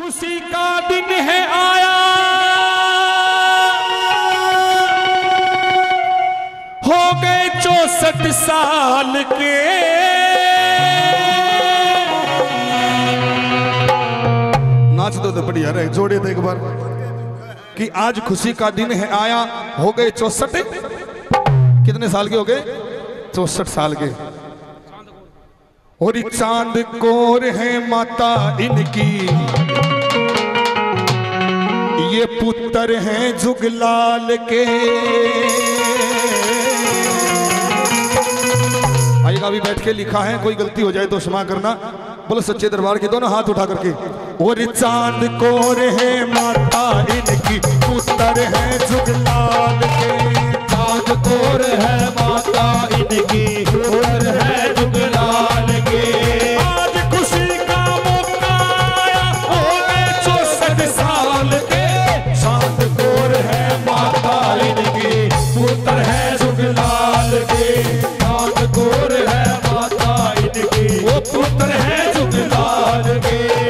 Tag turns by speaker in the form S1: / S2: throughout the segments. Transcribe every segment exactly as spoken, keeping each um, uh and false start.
S1: खुशी का दिन है आया, हो गए चौसठ साल के।
S2: नाच दो तो बढ़िया रहे, जोड़े तो एक बार कि आज खुशी का दिन है आया, हो गए चौसठ। कितने साल के हो गए? चौसठ साल के। और चांद कोर है माता इनकी, ये पुत्र हैं जुगलाल के। आइएगा, अभी बैठ के लिखा है, कोई गलती हो जाए तो क्षमा करना। बोलो सच्चे दरबार के दोनों हाथ उठा करके। और चांद कोर है माता इनकी, पुत्र हैं जुगलाल के।
S1: चांद कोर है माता इनकी, पुत्र है जुगलाल के। आज खुशी का मौका आया, हो गए चौसठ साल के। चांद कोर है माता इनकी, पुत्र है जुगलाल के। चांद कोर है माता इनकी, वो पुत्र है जुगलाल के।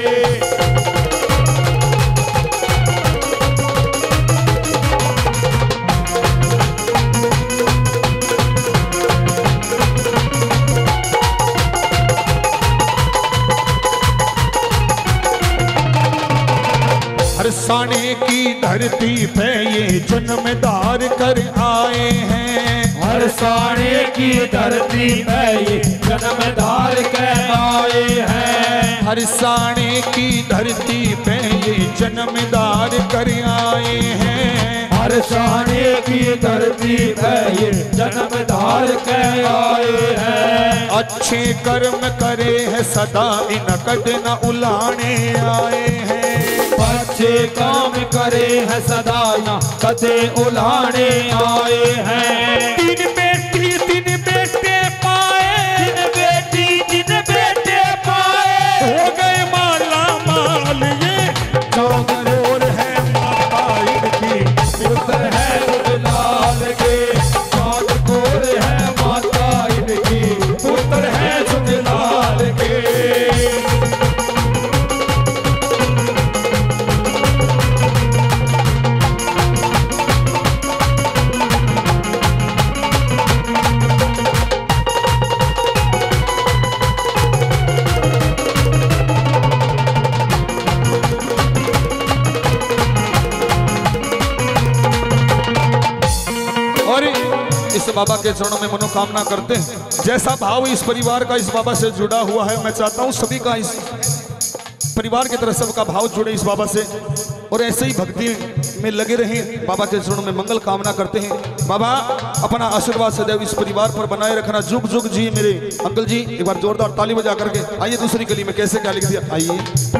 S2: हरसाने की धरती पे ये जन्मदार कर आए हैं।
S1: हरसाने की धरती पे ये जन्मदार कर आए हैं।
S2: हरसाने की धरती पे ये जन्मदार कर आए हैं।
S1: हरसाने की धरती पे ये जन्मदार कर आए हैं।
S2: अच्छे कर्म करे है सदा, इनकद न उलाने आए हैं।
S1: अच्छे काम करे है सदा, न कदे उलाने आए हैं। तीन बेटी तीन बेटे पाए, तीन बेटी तीन बेटे पाए, हो गए माला माल ये।
S2: चांद कोर है माता इनकी,
S1: पुत्र है जुगलाल के। चांद कोर है माता इनकी, पुत्र है जुगलाल के।
S2: इस बाबा के चरणों में मनोकामना करते हैं। जैसा भाव इस परिवार का इस बाबा से जुड़ा हुआ है, मैं चाहता हूं सभी का इस परिवार की तरफ सबका भाव जुड़े इस बाबा से, और ऐसे ही भक्ति में लगे रहें। बाबा के चरणों में मंगल कामना करते हैं। बाबा अपना आशीर्वाद सदैव इस परिवार पर बनाए रखना। जुग जुग जी मेरे अंकल जी। एक बार जोरदार ताली बजा करके आइए दूसरी कली में कैसे क्या लिख दिया, आइए।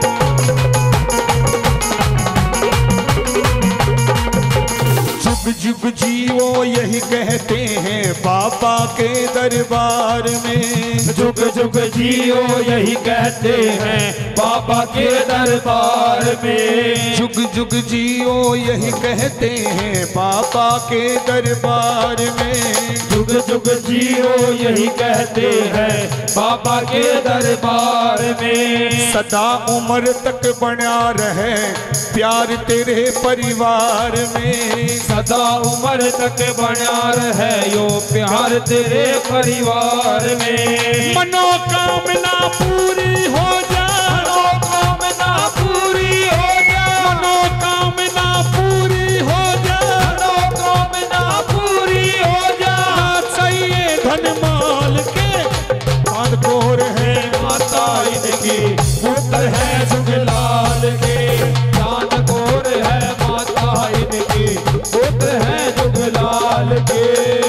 S2: जुग जुग जीवो यही कहते हैं बाबा के दरबार में।
S1: जुग जुग जियो यही कहते हैं बाबा के दरबार में।
S2: जुग जुग जियो यही कहते हैं बाबा के दरबार में।
S1: जुग जुग जियो यही कहते हैं बाबा के दरबार में।
S2: सदा उम्र तक बना रहे प्यार तेरे परिवार में।
S1: सदा उम्र तक बना रहे यो प्यार तेरे परिवार में। मनोकामना पूरी हो जा, मनोकामना पूरी हो जा, मनोकामना पूरी हो जा, मनोकामना पूरी हो जा।
S2: चाहिए धन माल के, चांद कोर है
S1: माता इनकी, पुत्र है जुगलाल के। चांद कोर है माता इनकी, पुत्र है जुगलाल के।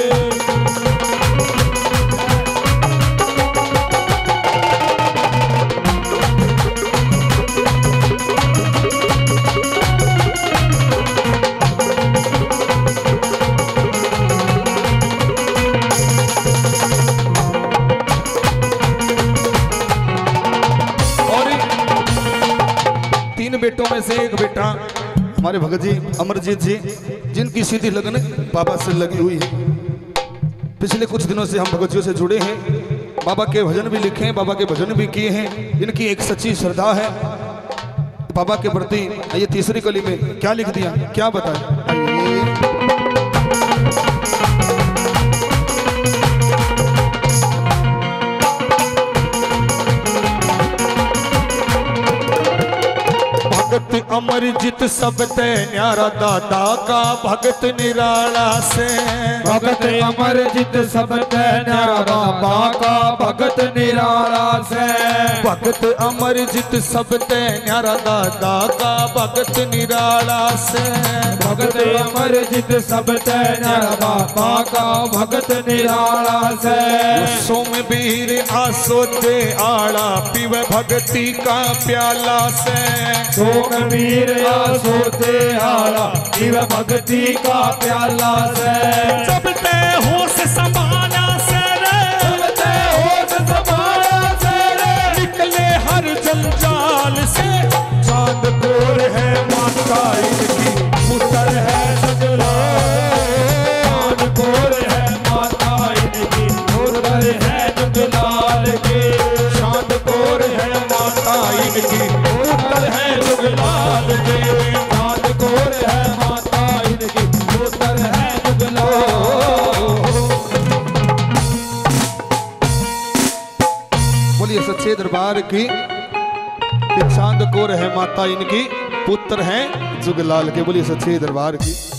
S2: तीन बेटों में से एक बेटा हमारे भगत जी अमरजीत जी, जिनकी सीधी लगन बाबा से लगी हुई है। पिछले कुछ दिनों से हम भगत जी से जुड़े हैं, बाबा के भजन भी लिखे हैं, बाबा के भजन भी किए हैं। इनकी एक सच्ची श्रद्धा है। बाबा के प्रति ये तीसरी कली में क्या लिख दिया, क्या बताएं? आइए भगत अमरजीत सब ते न्यारा दादा का भगत निराला से।
S1: भगत अमरजीत सब ते न्यारा दादा का भगत निराला से।
S2: भगत अमरजीत सब ते न्यारा दादा का भगत निराला से।
S1: भगत अमरजीत सब ते न्यारा दादा का भगत निराला से।
S2: सोमवीर आसो ते आड़ा पीवे भगती का प्याला से।
S1: सोमवीर आसो ते आड़ा पीवे भगती का प्याला से।
S2: जब ते होश संभाला से रे,
S1: जब ते होश संभाला से रे,
S2: निकले हर जंजाल से। चांद कोर है माता इनकी, पुत्र है जुगलाल।
S1: चांद कोर है माता इनकी, पुत्र है जुगलाल के।
S2: चांद कोर है माता इनकी, पुत्र है जुगलाल के।
S1: चांद कोर है माता इनकी, पुत्र है जुगलाल।
S2: बोलिए सच्चे दरबार की कि चांद कोर है माता इनकी, पुत्र है जुगलाल के। बोलिए सच्चे दरबार की।